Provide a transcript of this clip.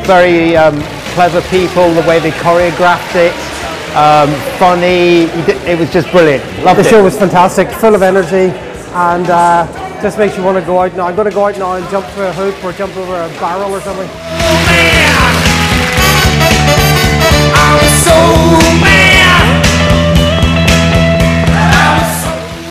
very clever people, the way they choreographed it, funny, it was just brilliant. Loved it. The show was fantastic, full of energy, and just makes you want to go out now. I'm going to go out now and jump through a hoop or jump over a barrel or something.